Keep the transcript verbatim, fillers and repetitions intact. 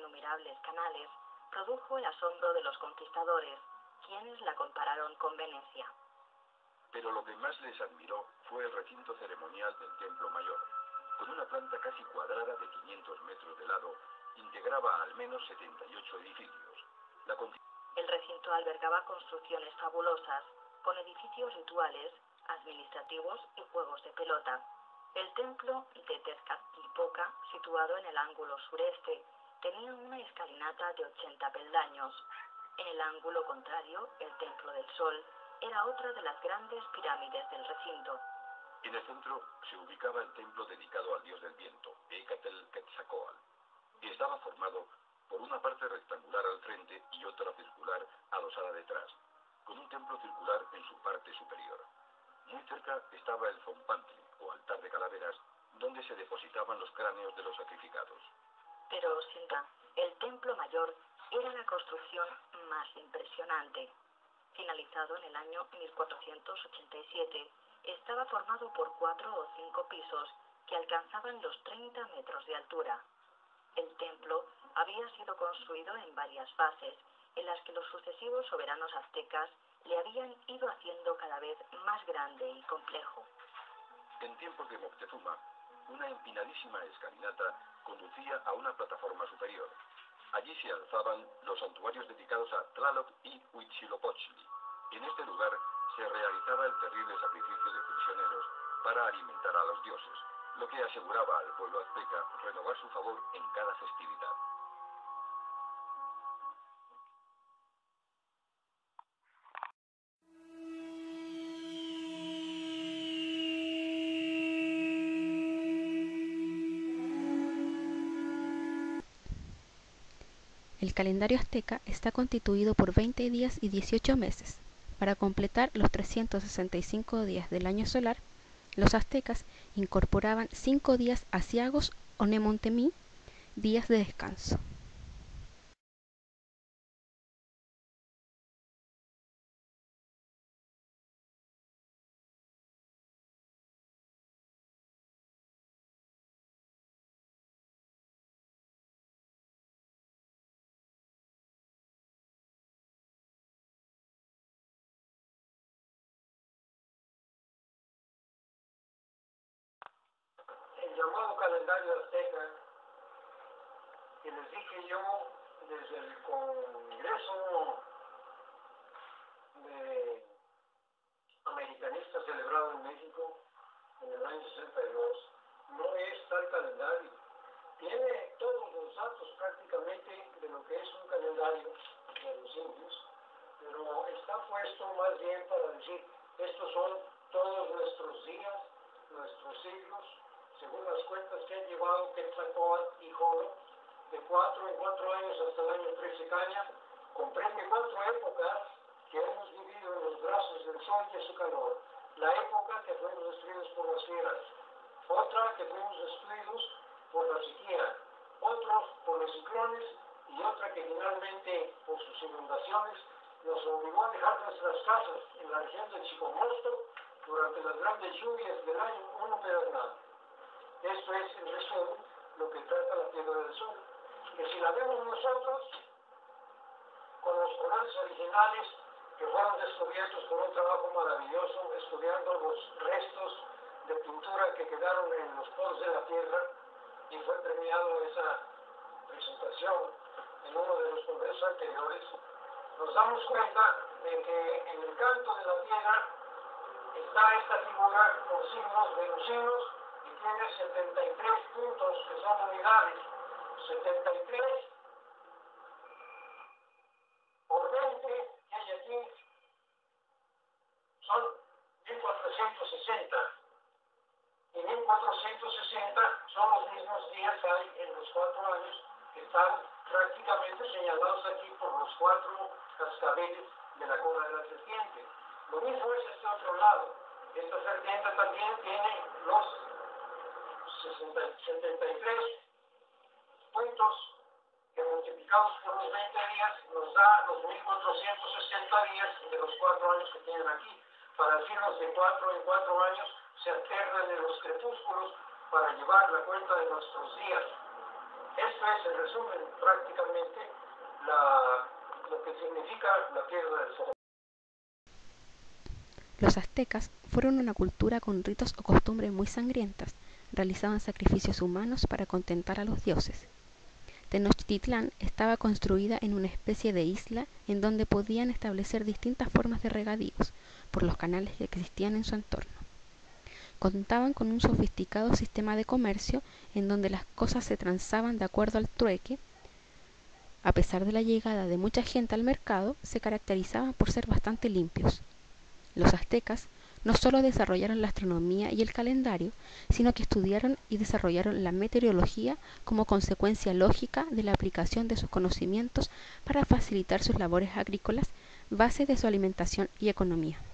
innumerables canales, produjo el asombro de los conquistadores, quienes la compararon con Venecia. Pero lo que más les admiró fue el recinto ceremonial del Templo Mayor. Con una planta casi cuadrada de quinientos metros de lado, integraba al menos setenta y ocho edificios. La el recinto albergaba construcciones fabulosas, con edificios rituales, administrativos y juegos de pelota. El templo de Tezcatlipoca, situado en el ángulo sureste, tenía una escalinata de ochenta peldaños. En el ángulo contrario, el Templo del Sol era otra de las grandes pirámides del recinto. En el centro se ubicaba el templo dedicado al dios del viento, Ecatl-Quetzalcóatl, y estaba formado por una parte rectangular al frente y otra circular adosada detrás, con un templo circular en su parte superior. Muy cerca estaba el Zompantli, o altar de calaveras, donde se depositaban los cráneos de los sacrificados. Pero, sin duda, el Templo Mayor era la construcción más impresionante. Finalizado en el año mil cuatrocientos ochenta y siete, estaba formado por cuatro o cinco pisos que alcanzaban los treinta metros de altura. El templo había sido construido en varias fases, en las que los sucesivos soberanos aztecas le habían ido haciendo cada vez más grande y complejo. En tiempos de Moctezuma, una empinadísima escalinata conducía a una plataforma superior. Allí se alzaban los santuarios dedicados a Tlaloc y Huitzilopochtli. En este lugar se realizaba el terrible sacrificio de prisioneros para alimentar a los dioses, lo que aseguraba al pueblo azteca renovar su favor en cada festividad. El calendario azteca está constituido por veinte días y dieciocho meses. Para completar los trescientos sesenta y cinco días del año solar, los aztecas incorporaban cinco días aciagos o nemontemi, días de descanso. El llamado calendario azteca, que les dije yo desde el Congreso de Americanistas celebrado en México en el año sesenta y dos, no es tal calendario. Tiene todos los datos prácticamente de lo que es un calendario de los indios, pero está puesto más bien para decir, estos son todos nuestros días, nuestros siglos, según las cuentas que han llevado Quetzalcóatl y Jolo, de cuatro en cuatro años hasta el año trece caña, comprende cuatro épocas que hemos vivido en los brazos del sol y de su calor. La época que fuimos destruidos por las fieras, otra que fuimos destruidos por la sequía, otros por los ciclones y otra que finalmente por sus inundaciones nos obligó a dejar nuestras casas en la región de Chicomosto durante las grandes lluvias del año uno pedernal. Esto es, en resumen, lo que trata la piedra del sol, que si la vemos nosotros, con los colores originales que fueron descubiertos por un trabajo maravilloso, estudiando los restos de pintura que quedaron en los poros de la tierra, y fue premiado esa presentación en uno de los congresos anteriores, nos damos cuenta de que en el canto de la piedra está esta figura con signos venecinos y tiene setenta y tres puntos que son unidades. setenta y tres por veinte que hay aquí son mil cuatrocientos sesenta. Y mil cuatrocientos sesenta son los mismos días que hay en los cuatro años que están prácticamente señalados aquí por los cuatro cascabeles de la cola de la serpiente. Lo mismo es este otro lado. Esta serpiente también tiene los setenta y tres puntos que multiplicados por los veinte días nos da los mil cuatrocientos sesenta días de los cuatro años que tienen aquí. Para decirnos de cuatro en cuatro años se alternan en los crepúsculos para llevar la cuenta de nuestros días. Esto es, en resumen, prácticamente la, lo que significa la tierra del sol. Los aztecas fueron una cultura con ritos o costumbres muy sangrientas. Realizaban sacrificios humanos para contentar a los dioses. Tenochtitlán estaba construida en una especie de isla en donde podían establecer distintas formas de regadíos por los canales que existían en su entorno. Contaban con un sofisticado sistema de comercio en donde las cosas se transaban de acuerdo al trueque. A pesar de la llegada de mucha gente al mercado, se caracterizaban por ser bastante limpios. Los aztecas no solo desarrollaron la astronomía y el calendario, sino que estudiaron y desarrollaron la meteorología como consecuencia lógica de la aplicación de sus conocimientos para facilitar sus labores agrícolas, base de su alimentación y economía.